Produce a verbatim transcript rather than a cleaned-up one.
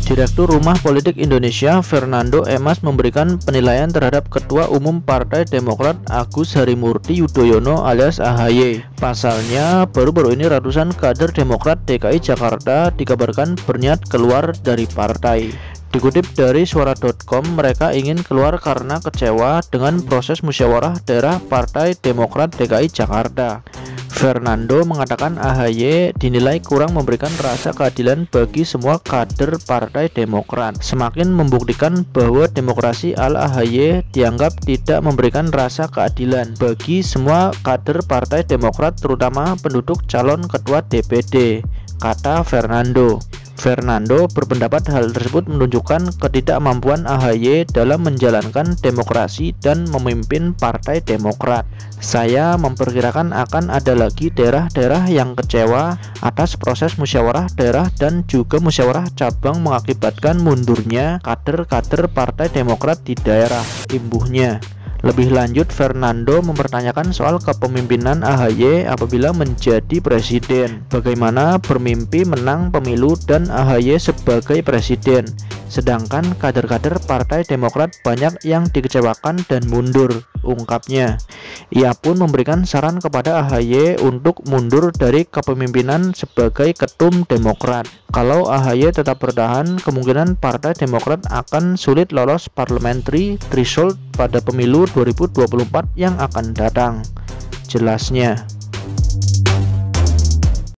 Direktur Rumah Politik Indonesia Fernando Emas memberikan penilaian terhadap Ketua Umum Partai Demokrat Agus Harimurti Yudhoyono alias A H Y. Pasalnya, baru-baru ini ratusan kader Demokrat D K I Jakarta dikabarkan berniat keluar dari partai. Dikutip dari suara titik com, mereka ingin keluar karena kecewa dengan proses musyawarah daerah Partai Demokrat D K I Jakarta. Fernando mengatakan A H Y dinilai kurang memberikan rasa keadilan bagi semua kader Partai Demokrat, semakin membuktikan bahwa demokrasi ala A H Y dianggap tidak memberikan rasa keadilan bagi semua kader Partai Demokrat, terutama penduduk calon ketua D P D, kata Fernando. Fernando berpendapat hal tersebut menunjukkan ketidakmampuan A H Y dalam menjalankan demokrasi dan memimpin Partai Demokrat. Saya memperkirakan akan ada lagi daerah-daerah yang kecewa atas proses musyawarah daerah dan juga musyawarah cabang mengakibatkan mundurnya kader-kader Partai Demokrat di daerah, imbuhnya. Lebih lanjut, Fernando mempertanyakan soal kepemimpinan A H Y apabila menjadi presiden. Bagaimana bermimpi menang pemilu dan A H Y sebagai presiden, sedangkan kader-kader Partai Demokrat banyak yang dikecewakan dan mundur, ungkapnya. Ia pun memberikan saran kepada A H Y untuk mundur dari kepemimpinan sebagai ketum Demokrat. Kalau A H Y tetap bertahan, kemungkinan Partai Demokrat akan sulit lolos parliamentary threshold pada pemilu dua ribu dua puluh empat yang akan datang, jelasnya.